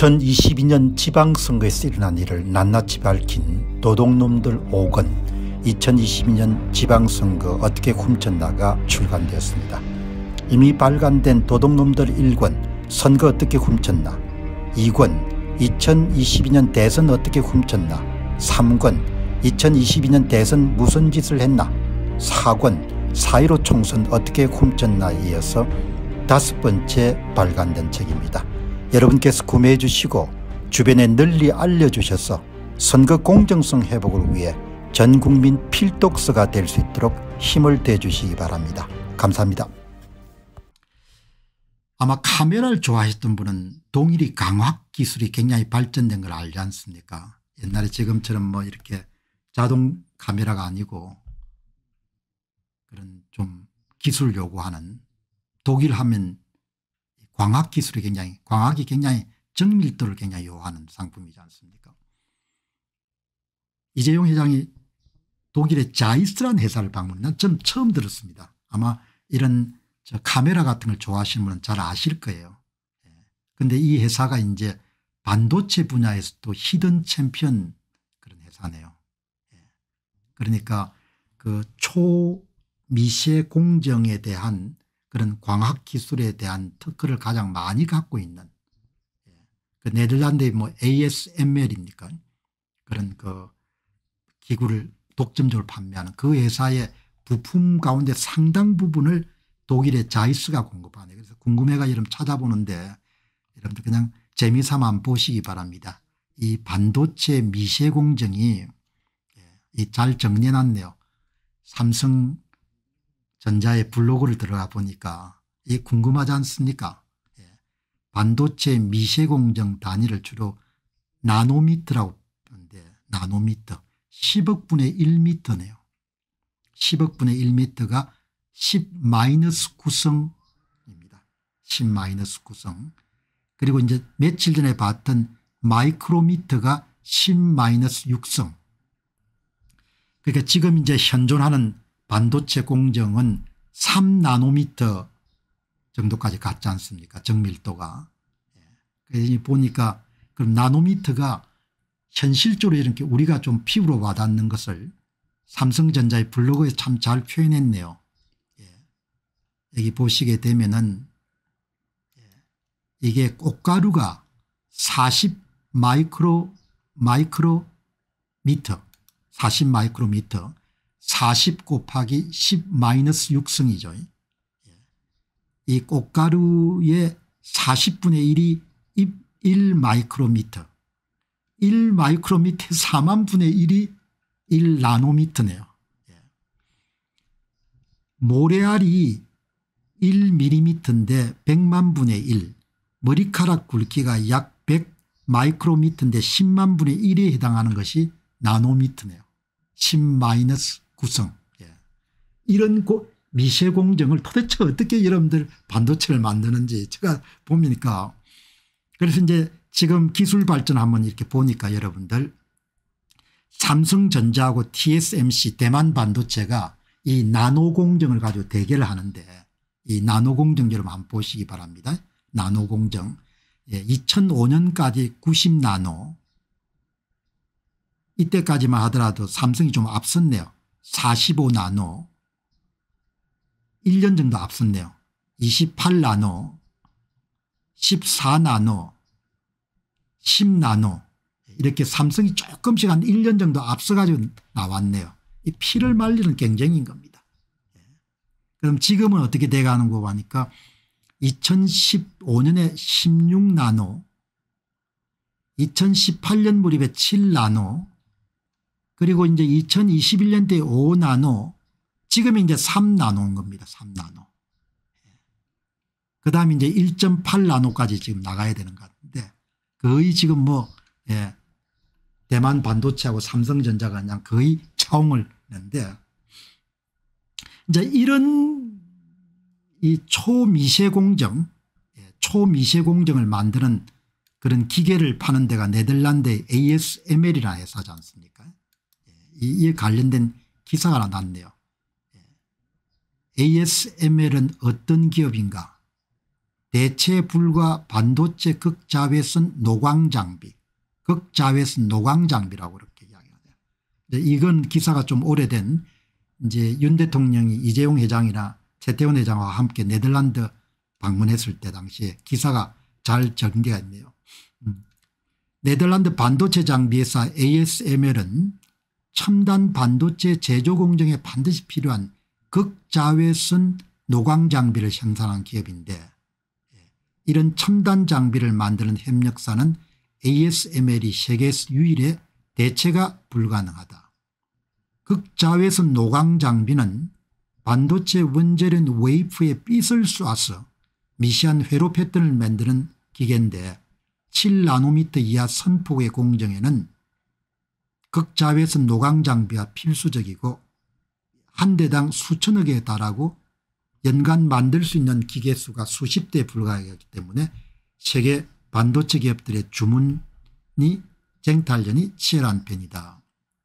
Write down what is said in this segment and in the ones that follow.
2022년 지방선거에서 일어난 일을 낱낱이 밝힌 도둑놈들 5권 2022년 지방선거 어떻게 훔쳤나가 출간되었습니다. 이미 발간된 도둑놈들 1권 선거 어떻게 훔쳤나, 2권 2022년 대선 어떻게 훔쳤나, 3권 2022년 대선 무슨 짓을 했나, 4권 4.15 총선 어떻게 훔쳤나에 이어서 5번째 발간된 책입니다. 여러분께서 구매해 주시고 주변에 널리 알려주셔서 선거 공정성 회복을 위해 전국민 필독서가 될 수 있도록 힘을 대주시기 바랍니다. 감사합니다. 아마 카메라를 좋아하셨던 분은 동일이 광학 기술이 굉장히 발전된 걸 알지 않습니까? 옛날에 지금처럼 뭐 이렇게 자동 카메라가 아니고 그런 좀 기술 요구하는, 독일 하면 광학이 굉장히 정밀도를 굉장히 요하는 상품이지 않습니까? 이재용 회장이 독일의 자이스라는 회사를 방문한 전 처음 들었습니다. 아마 이런 카메라 같은 걸 좋아하시는 분은 잘 아실 거예요. 그런데 이 회사가 이제 반도체 분야에서도 히든 챔피언 그런 회사네요. 그러니까 그 초미세 공정에 대한 그런 광학 기술에 대한 특허를 가장 많이 갖고 있는, 그 네덜란드의 뭐 ASML입니까? 그런 그 기구를 독점적으로 판매하는 그 회사의 부품 가운데 상당 부분을 독일의 자이스가 공급하네요. 그래서 궁금해가 여러분 찾아보는데 여러분들 그냥 재미삼아 한번 보시기 바랍니다. 이 반도체 미세 공정이 잘 정리해놨네요. 삼성전자의 블로그를 들어가 보니까 이게 궁금하지 않습니까? 반도체 미세 공정 단위를 주로 나노미터라고 하는데, 나노미터 10억 분의 1미터네요. 10억 분의 1미터가 10-9성입니다. 10-9성. 그리고 이제 며칠 전에 봤던 마이크로미터가 10-6성. 그러니까 지금 이제 현존하는 반도체 공정은 3나노미터 정도까지 갔지 않습니까? 정밀도가. 그래서 보니까 그럼 나노미터가 현실적으로 이렇게 우리가 좀 피부로 와닿는 것을 삼성전자의 블로그에 참 잘 표현했네요. 여기 보시게 되면은 이게 꽃가루가 40 마이크로미터 40 마이크로미터 40 곱하기 10-6성이죠. 이 꽃가루의 40분의 1이 1 마이크로미터, 1 마이크로미터의 4만 분의 1이 1 나노미터네요. 모래알이 1mm인데 100만 분의 1, 머리카락 굵기가 약 100 마이크로미터인데 10만 분의 1에 해당하는 것이 나노미터네요. 10-9성. 이런 미세 공정을 도대체 어떻게 여러분들 반도체를 만드는지 제가 보니까, 그래서 이제 지금 기술 발전 한번 이렇게 보니까 여러분들 삼성전자하고 TSMC 대만 반도체가 이 나노 공정을 가지고 대결을 하는데, 이 나노 공정 여러분 한번 보시기 바랍니다. 나노 공정 2005년까지 90나노, 이때까지만 하더라도 삼성이 좀 앞섰네요. 45나노 1년 정도 앞섰네요. 28나노 14나노 10나노 이렇게 삼성이 조금씩 한 1년 정도 앞서가지고 나왔네요. 이 피를 말리는 경쟁인 겁니다. 그럼 지금은 어떻게 돼가는고 하니까 2015년에 16나노, 2018년 무렵에 7나노, 그리고 이제 2021년도에 5나노, 지금 이제 3나노인 겁니다. 3나노. 그 다음에 이제 1.8나노까지 지금 나가야 되는 것 같은데, 거의 지금 뭐 대만 반도체하고 삼성전자가 그냥 거의 차홍을 했는데, 이제 이런 이 초미세 공정을 만드는 그런 기계를 파는 데가 네덜란드의 ASML이라는 회사지 않습니까? 이에 관련된 기사가 하나 났네요. ASML은 어떤 기업인가? 대체 불가 반도체 극자외선 노광장비, 극자외선 노광장비라고 그렇게 이야기하네요. 이건 기사가 좀 오래된 이제 윤 대통령이 이재용 회장이나 최태원 회장과 함께 네덜란드 방문했을 때 당시에 기사가 잘 전개가 있네요. 네덜란드 반도체 장비회사 ASML은 첨단 반도체 제조 공정에 반드시 필요한 극자외선 노광 장비를 생산한 기업인데 이런 첨단 장비를 만드는 협력사는 ASML이 세계에서 유일해 대체가 불가능하다. 극자외선 노광 장비는 반도체 원재료인 웨이프에 빛을 쏴서 미세한 회로 패턴을 만드는 기계인데 7나노미터 이하 선폭의 공정에는 극자외선 노광 장비가 필수적이고 한 대당 수천억에 달하고 연간 만들 수 있는 기계 수가 수십 대에 불과하기 때문에 세계 반도체 기업들의 주문이 쟁탈전이 치열한 편이다.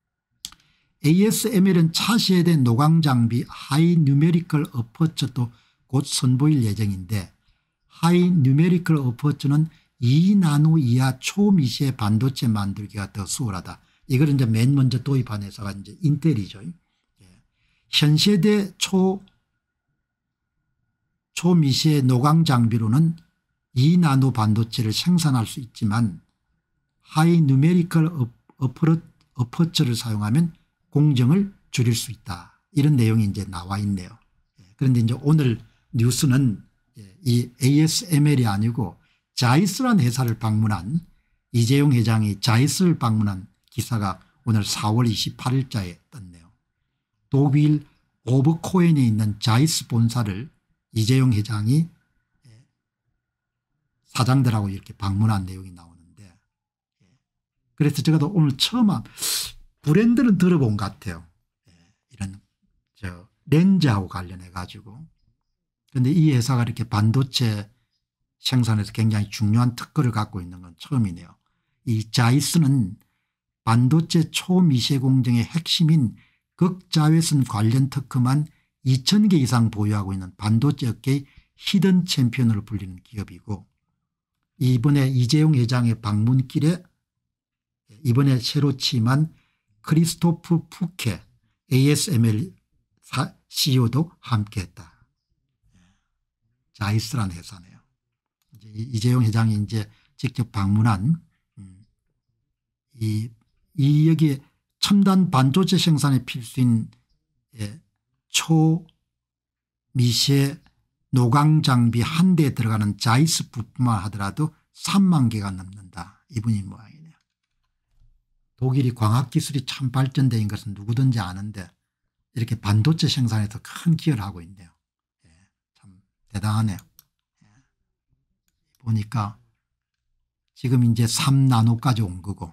ASML은 차세대 노광 장비 하이 뉴메리컬 어퍼처도 곧 선보일 예정인데 하이 뉴메리컬 어퍼처는 2나노 이하 초미세 반도체 만들기가 더 수월하다. 이걸 이제 맨 먼저 도입한 회사가 이제 인텔이죠. 현 세대 초미세 노광 장비로는 2나노 반도체를 생산할 수 있지만 하이 뉴메리컬 어퍼처를 사용하면 공정을 줄일 수 있다. 이런 내용이 이제 나와 있네요. 그런데 이제 오늘 뉴스는 이 ASML이 아니고 자이스라는 회사를 방문한 이재용 회장이 자이스를 방문한 기사가 오늘 4월 28일자에 떴네요. 독일 오버코엔에 있는 자이스 본사를 이재용 회장이 사장들하고 이렇게 방문한 내용이 나오는데 그래서 제가 오늘 처음 브랜드는 들어본 것 같아요. 이런 렌즈하고 관련해 가지고. 그런데 이 회사가 이렇게 반도체 생산에서 굉장히 중요한 특허를 갖고 있는 건 처음이네요. 이 자이스는 반도체 초미세 공정의 핵심인 극자외선 관련 특허만 2000개 이상 보유하고 있는 반도체 업계의 히든 챔피언으로 불리는 기업이고 이번에 이재용 회장의 방문길에 이번에 새로 취임한 크리스토프 푸케 ASML CEO도 함께했다. 자이스라는 회사네요. 이재용 회장이 이제 직접 방문한 이 여기에 첨단 반도체 생산에 필수인 초미세 노광 장비 한 대에 들어가는 자이스 부품만 하더라도 3만 개가 넘는다. 이분이 모양이네요. 독일이 광학기술이 참 발전된 것은 누구든지 아는데 이렇게 반도체 생산에서 큰 기여를 하고 있네요. 참 대단하네요. 보니까 지금 이제 3나노까지 온 거고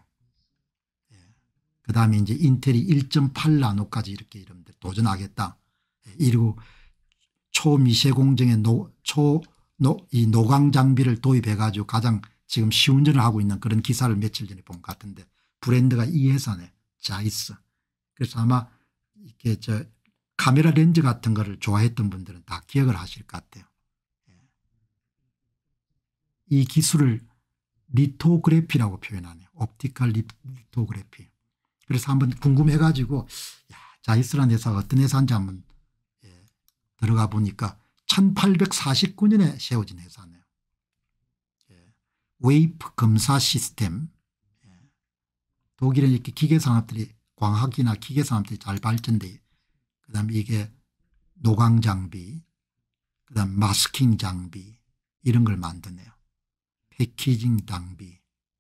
그다음에 이제 인텔이 1.8나노까지 이렇게 이름들 도전하겠다. 이러고 초미세 공정의 이 노광 장비를 도입해 가지고 가장 지금 시운전을 하고 있는 그런 기사를 며칠 전에 본 것 같은데 브랜드가 이 회사네. 자이스. 그래서 아마 이렇게 카메라 렌즈 같은 거를 좋아했던 분들은 다 기억을 하실 것 같아요. 이 기술을 리토그래피라고 표현하네요. 옵티컬 리토그래피. 그래서 한번 궁금해 가지고 자이스라는 회사가 어떤 회사인지 한번 들어가 보니까 1849년에 세워진 회사네요. 웨이프 검사 시스템. 독일은 이렇게 기계산업들이 광학이나 기계산업들이 잘 발전돼 그다음에 이게 노광 장비 그다음 마스킹 장비 이런 걸 만드네요. 패키징 장비.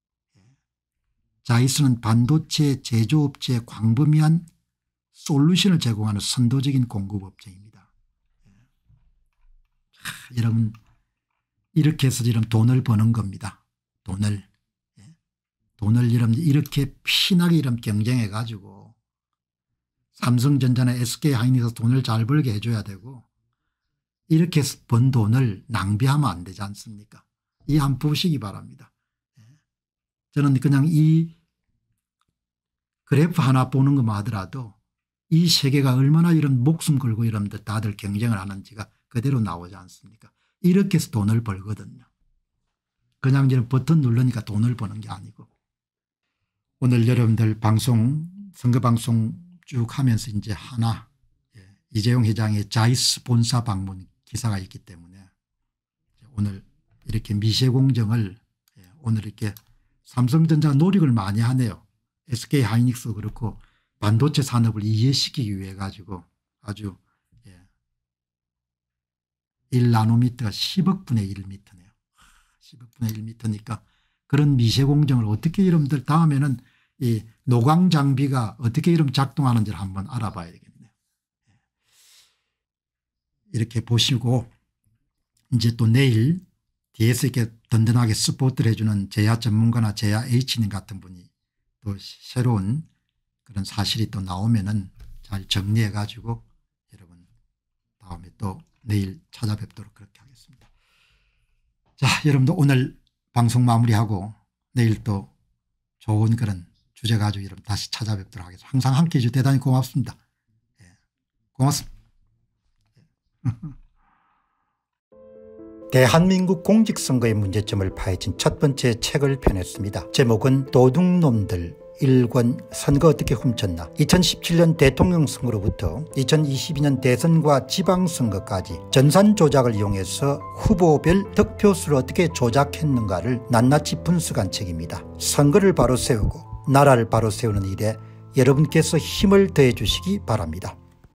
자이스는 반도체 제조업체에 광범위한 솔루션을 제공하는 선도적인 공급업체입니다. 여러분 이렇게 해서 이런 돈을 버는 겁니다. 돈을 이렇게 피나게 이런 경쟁해 가지고 삼성전자나 SK하이닉스 돈을 잘 벌게 해줘야 되고 이렇게 해서 번 돈을 낭비하면 안 되지 않습니까? 이 한 보시기 바랍니다. 저는 그냥 이 그래프 하나 보는 것만 하더라도 이 세계가 얼마나 이런 목숨 걸고 이런 데 다들 경쟁을 하는지가 그대로 나오지 않습니까? 이렇게 해서 돈을 벌거든요. 그냥 이제 버튼 누르니까 돈을 버는 게 아니고. 오늘 여러분들 방송 선거방송 쭉 하면서 이제 하나 이재용 회장의 자이스 본사 방문 기사가 있기 때문에 오늘 이렇게 미세공정을 오늘 이렇게 삼성전자가 노력을 많이 하네요. SK하이닉스 그렇고 반도체 산업을 이해시키기 위해 가지고 아주 1나노미터가 10억 분의 1미터네요. 10억 분의 1미터니까 그런 미세공정을 어떻게 여러분들 다음에는 이 노광 장비가 어떻게 이름 작동하는지를 한번 알아봐야 되겠네요. 이렇게 보시고 이제 또 내일 뒤에서 이렇게 든든하게 스포트를 해주는 제야 전문가나 제야 H님 같은 분이 또 새로운 그런 사실이 또 나오면은 잘 정리해 가지고 여러분 다음에 또 내일 찾아뵙도록 그렇게 하겠습니다. 자, 여러분도 오늘 방송 마무리하고 내일 또 좋은 그런 주제 가지고 여러분 다시 찾아뵙도록 하겠습니다. 항상 함께해 주셔서 대단히 고맙습니다. 고맙습니다. 대한민국 공직선거의 문제점을 파헤친 첫 번째 책을 펴냈습니다. 제목은 도둑놈들 1권 선거 어떻게 훔쳤나. 2017년 대통령 선거로부터 2022년 대선과 지방선거까지 전산 조작을 이용해서 후보별 득표수를 어떻게 조작했는가를 낱낱이 분석한 책입니다. 선거를 바로 세우고 나라를 바로 세우는 일에 여러분께서 힘을 더해 주시기 바랍니다.